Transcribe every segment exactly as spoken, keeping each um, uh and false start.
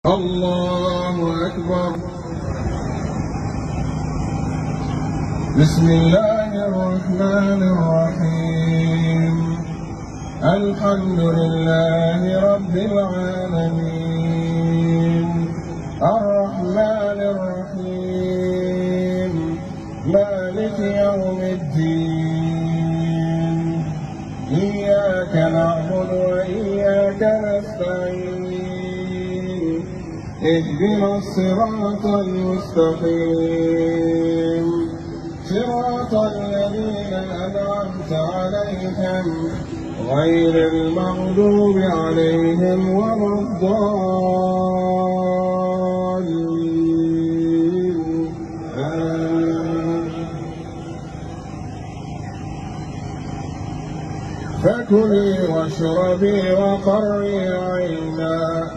الله أكبر. بسم الله الرحمن الرحيم. الحمد لله رب العالمين الرحمن الرحيم مالك يوم الدين. إياك نعبد وإياك نستعين. اهدنا الصراط المستقيم صراط الذين أنعمت عليهم غير المغضوب عليهم ولا الضالين. فكلي واشربي وقري عينا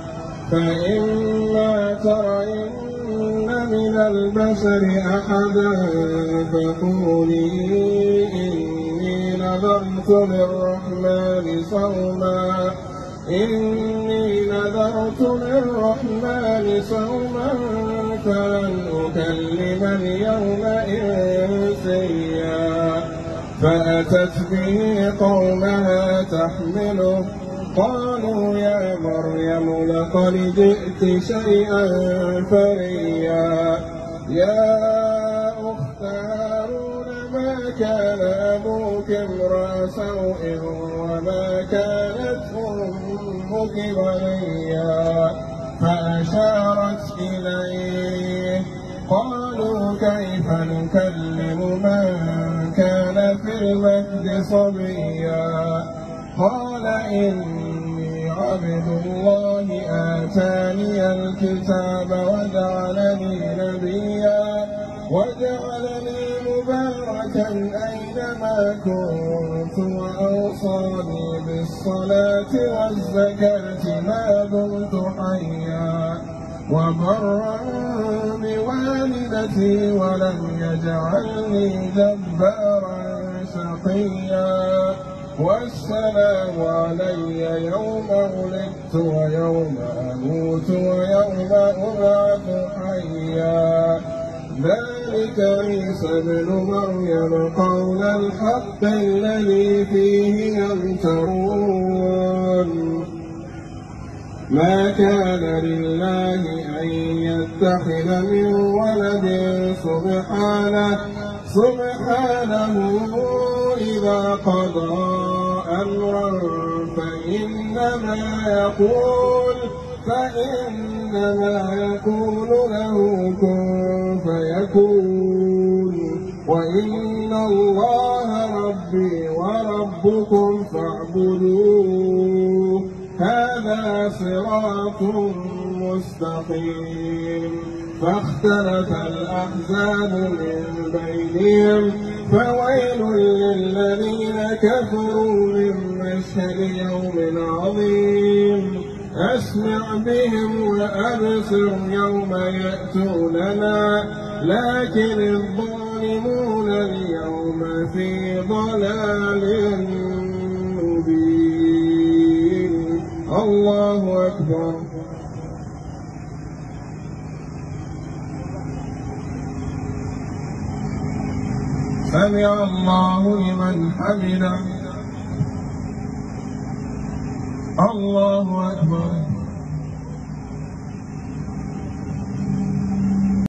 فإما ترين من البشر أحدا فقولي إني نذرت للرحمن صوما إني نذرت للرحمن صوما فلن أكلم اليوم إنسيا. فأتت به قومها تحمله قالوا يا مريم لقد جئت شيئا فريا. يا أخت هارون ما كان أبوك امرأ سوء وما كانت أمك بغيا. فأشارت إليه قالوا كيف نكلم من كان في المهد صبيا. قال إني عبد الله آتاني الكتاب وجعلني نبيا وجعلني مباركا أينما كنت وأوصاني بالصلاة والزكاة ما دمت حيا وبرا بوالدتي ولم يجعلني جبارا شقيا. والسلام علي يوم ولدت ويوم أموت ويوم أبعث حيا. ذلك عيسى ابن مريم قول الحق الذي فيه يمترون. ما كان لله أن يتخذ من ولد سبحانه سبحانه إذا قضى أمرا فإنما يقول فإنما يقول له كن فيكون. وإن الله ربي وربكم فاعبدوه هذا صراط مستقيم. فاختلف الأحزاب من بينهم فويل للذين كفروا من مشهد يوم عظيم. أسمع بهم وأبصر يوم يأتوننا لكن الظالمون اليوم في ضلال مبين. الله أكبر. سمع الله لمن حمده. الله أكبر.